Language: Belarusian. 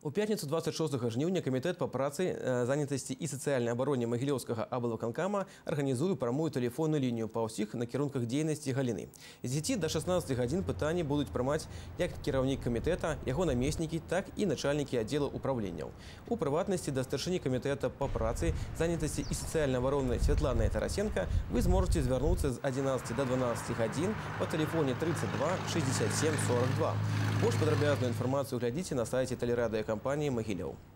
У пятніцу 26 жніўня Камітэт па працы, занятасці і сацыяльнай абароне Магілёўскага аблвыканкама арганізуе прамую тэлефонную лінію па ўсіх накірунках дзейнасці галіны. З 10 до 16 гадзін пытанні будуць прымаць як кіраўнік камітэта, яго намеснікі, так і начальнікі аддзелаў управленняў. У прыватнасці да старшыні Камітэта па працы, занятасці і сацыяльнай абароны Святланы Тарасенко вы зможаце звярнуцца з 11 до 12 гадзін па тэлефоне 32 67 42. Больш падрабязную інфармацыю глядзіце на сайце тэлерадыёкампаніі «Магілёў».